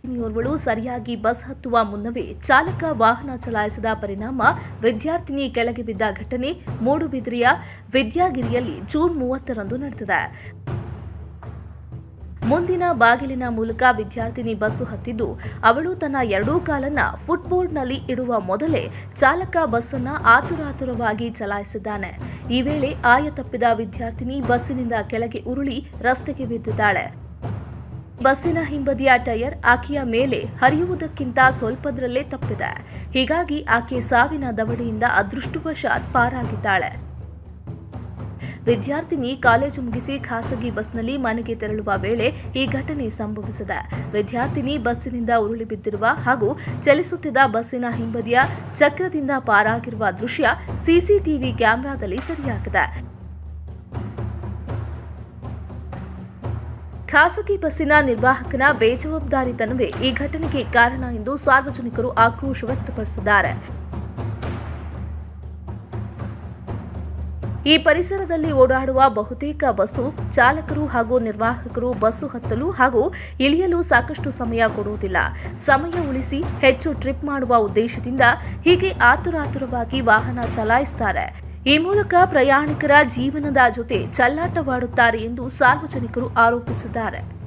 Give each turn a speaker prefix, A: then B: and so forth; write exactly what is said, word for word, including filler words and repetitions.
A: ವಿದ್ಯಾರ್ಥಿನಿಯೋರ್ವಳು ಸರಿಯಾಗಿ ಬಸ್ ಹತ್ತುವ ಮುನ್ನವೇ ಚಾಲಕ ವಾಹನ ಚಲಾಯಿಸಿದ ಪರಿಣಾಮ ವಿದ್ಯಾರ್ಥಿನಿ ಕೆಳಗೆ ಬಿದ್ದ ಘಟನೆ ಮೂಡುಬಿದಿರೆಯ ವಿದ್ಯಾಗಿರಿಯಲ್ಲಿ ಜೂನ್ ಮೂವತ್ತರಂದು ನಡೆದಿದೆ. ಮುಂದಿನ ಬಾಗಿಲಿನ ಮೂಲಕ ವಿದ್ಯಾರ್ಥಿನಿ ಬಸ್ಸು ಹತ್ತಿದ್ದು, ಅವಳು ತನ್ನ ಎರಡೂ ಕಾಲನ್ನ ಫುಟ್ಬೋರ್ಡ್ನಲ್ಲಿ ಇಡುವ ಮೊದಲೇ ಚಾಲಕ ಬಸ್ಸನ್ನ ಆತುರಾತುರವಾಗಿ ಚಲಾಯಿಸಿದ್ದಾನೆ. ಈ ವೇಳೆ ಆಯ ತಪ್ಪಿದ ವಿದ್ಯಾರ್ಥಿನಿ ಬಸ್ಸಿನಿಂದ ಕೆಳಗೆ ಉರುಳಿ ರಸ್ತೆಗೆ ಬಿದ್ದಿದ್ದಾಳೆ. ಬಸ್ಸಿನ ಹಿಂಬದಿಯ ಟೈರ್ ಆಕೆಯ ಮೇಲೆ ಹರಿಯುವುದಕ್ಕಿಂತ ಸ್ವಲ್ಪದರಲ್ಲೇ ತಪ್ಪಿದೆ. ಹೀಗಾಗಿ ಆಕೆ ಸಾವಿನ ದವಡೆಯಿಂದ ಅದೃಷ್ಟವಶಾತ್ ಪಾರಾಗಿದ್ದಾಳೆ. ವಿದ್ಯಾರ್ಥಿನಿ ಕಾಲೇಜು ಮುಗಿಸಿ ಖಾಸಗಿ ಬಸ್ನಲ್ಲಿ ಮನೆಗೆ ತೆರಳುವ ವೇಳೆ ಈ ಘಟನೆ ಸಂಭವಿಸಿದೆ. ವಿದ್ಯಾರ್ಥಿನಿ ಬಸ್ಸಿನಿಂದ ಉರುಳಿ ಬಿದ್ದಿರುವ ಹಾಗೂ ಚಲಿಸುತ್ತಿದ್ದ ಬಸ್ಸಿನ ಹಿಂಬದಿಯ ಚಕ್ರದಿಂದ ಪಾರಾಗಿರುವ ದೃಶ್ಯ ಸಿಸಿಟಿವಿ ಕ್ಯಾಮೆರಾದಲ್ಲಿ ಸೆರೆಯಾಗಿದೆ. ಖಾಸಗಿ ಬಸ್ಸಿನ ನಿರ್ವಾಹಕನ ಬೇಜವಾಬ್ದಾರಿತನವೇ ಈ ಘಟನೆಗೆ ಕಾರಣ ಎಂದು ಸಾರ್ವಜನಿಕರು ಆಕ್ರೋಶ ವ್ಯಕ್ತಪಡಿಸಿದ್ದಾರೆ. ಈ ಪರಿಸರದಲ್ಲಿ ಓಡಾಡುವ ಬಹುತೇಕ ಬಸ್ಸು ಚಾಲಕರು ಹಾಗೂ ನಿರ್ವಾಹಕರು ಬಸ್ಸು ಹತ್ತಲು ಹಾಗೂ ಇಳಿಯಲು ಸಾಕಷ್ಟು ಸಮಯ ಕೊಡುವುದಿಲ್ಲ. ಸಮಯ ಉಳಿಸಿ ಹೆಚ್ಚು ಟ್ರಿಪ್ ಮಾಡುವ ಉದ್ದೇಶದಿಂದ ಹೀಗೆ ಆತುರಾತುರವಾಗಿ ವಾಹನ ಚಲಾಯಿಸುತ್ತಾರೆ. ಈ ಮೂಲಕ ಪ್ರಯಾಣಿಕರ ಜೀವನದ ಜೊತೆ ಚೆಲ್ಲಾಟವಾಡುತ್ತಾರೆ ಎಂದು ಸಾರ್ವಜನಿಕರು ಆರೋಪಿಸಿದ್ದಾರೆ.